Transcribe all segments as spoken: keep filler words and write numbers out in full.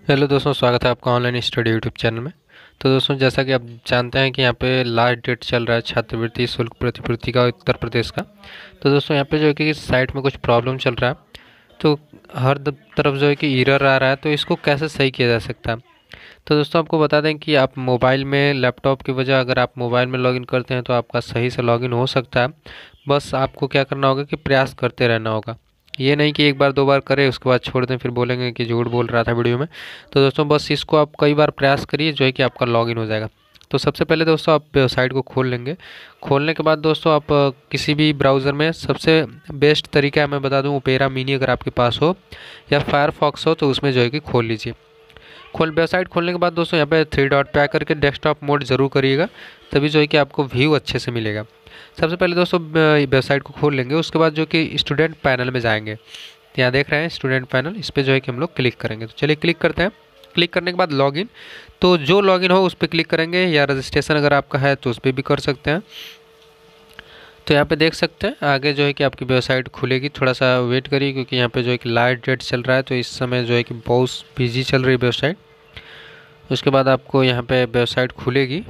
Hello दोस्तों, स्वागत है आपका ऑनलाइन स्टडी यूट्यूब चैनल में। तो दोस्तों, जैसा कि आप जानते हैं कि यहाँ पे लास्ट डेट चल रहा है छात्रवृत्ति शुल्क प्रतिपूर्ति का उत्तर प्रदेश का। तो दोस्तों, यहाँ पे जो है कि साइट में कुछ प्रॉब्लम चल रहा है, तो हर द- तरफ जो है कि एरर आ रहा है, तो इसको कैसे सही किया जा सकता है। तो दोस्तों, आपको बता दें कि आप मोबाइल में लैपटॉप की वजह अगर आप मोबाइल में लॉगिन करते हैं तो आपका सही से लॉगिन हो सकता है। बस आपको क्या करना होगा कि प्रयास करते रहना होगा। ये नहीं कि एक बार दो बार करें उसके बाद छोड़ दें, फिर बोलेंगे कि झूठ बोल रहा था वीडियो में। तो दोस्तों, बस इसको आप कई बार प्रयास करिए, जो है कि आपका लॉगिन हो जाएगा। तो सबसे पहले दोस्तों, आप वेबसाइट को खोल लेंगे। खोलने के बाद दोस्तों, आप अ, किसी भी ब्राउज़र में सबसे बेस्ट तरीका है, मैं बता दूं, ओपेरा मिनी अगर आपके पास हो या फायरफॉक्स हो तो उसमें जो है कि खोल लीजिए। खोल वेबसाइट खोलने के बाद दोस्तों, यहाँ पे थ्री डॉट पे आकर के डेस्कटॉप मोड ज़रूर करिएगा, तभी जो है कि आपको व्यू अच्छे से मिलेगा। सबसे पहले दोस्तों वेबसाइट को खोल लेंगे, उसके बाद जो कि स्टूडेंट पैनल में जाएंगे। तो यहाँ देख रहे हैं स्टूडेंट पैनल, इस पर जो है कि हम लोग क्लिक करेंगे। तो चलिए क्लिक करते हैं। क्लिक करने के बाद लॉगिन, तो जो लॉगिन हो उस पर क्लिक करेंगे, या रजिस्ट्रेशन अगर आपका है तो उस पर भी कर सकते हैं। तो यहाँ पे देख सकते हैं आगे जो है कि आपकी वेबसाइट खुलेगी। थोड़ा सा वेट करिए, क्योंकि यहाँ पे जो है कि लास्ट डेट चल रहा है, तो इस समय जो है कि बहुत बिजी चल रही है वेबसाइट। उसके बाद आपको यहाँ पे वेबसाइट खुलेगी।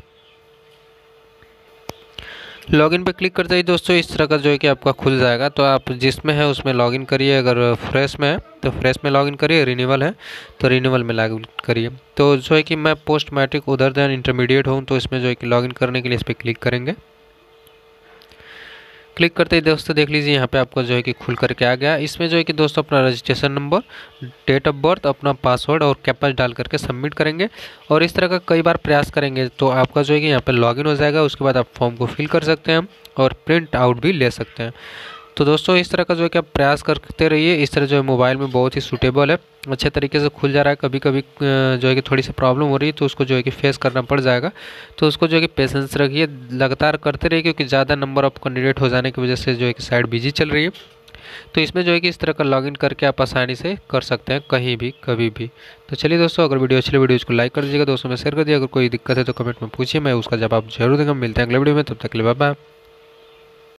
लॉगिन पे क्लिक करते ही दोस्तों, इस तरह का जो है कि आपका खुल जाएगा। तो आप जिसमें है उसमें लॉगिन करिए। अगर फ्रेश में है तो फ्रेश में लॉगिन करिए, रिन्यूअल है तो रिन्यूअल में लॉगिन करिए। तो जो है कि मैं पोस्ट मैट्रिक उधर देन इंटरमीडिएट हूँ, तो इसमें जो है कि लॉगिन करने के लिए इस पर क्लिक करेंगे। क्लिक करते ही दोस्तों देख लीजिए, यहाँ पे आपको जो है कि खुल करके आ गया। इसमें जो है कि दोस्तों अपना registration number, date of birth, अपना पासवर्ड और कैप्चा डाल करके सबमिट करेंगे। और इस तरह का कई बार प्रयास करेंगे तो आपका जो है कि यहाँ पे लॉगिन हो जाएगा। उसके बाद आप फॉर्म को फिल कर सकते हैं और प्रिंट आउट भी ले सकते हैं। तो दोस्तों, इस तरह का जो है कि आप प्रयास करते रहिए। इस तरह जो है मोबाइल में बहुत ही सूटेबल है, अच्छे तरीके से खुल जा रहा है। कभी कभी जो है कि थोड़ी सी प्रॉब्लम हो रही है तो उसको जो है कि फेस करना पड़ जाएगा। तो उसको जो है कि पेशेंस रखिए, लगातार करते रहिए, क्योंकि ज़्यादा नंबर ऑफ कैंडिडेट हो जाने की वजह से जो है कि साइट बिजी चल रही है। तो इसमें जो है कि इस तरह का लॉगिन करके आप आसानी से कर सकते हैं, कहीं भी कभी भी। तो चलिए दोस्तों, अगर वीडियो अच्छी लगी वीडियो को लाइक कर दीजिएगा, दोस्तों में शेयर कर दिया। अगर कोई दिक्कत है तो कमेंट में पूछिए, मैं उसका जवाब जरूर दूंगा। मिलते हैं अगले वीडियो में, तब तक के लिए बाय बाय।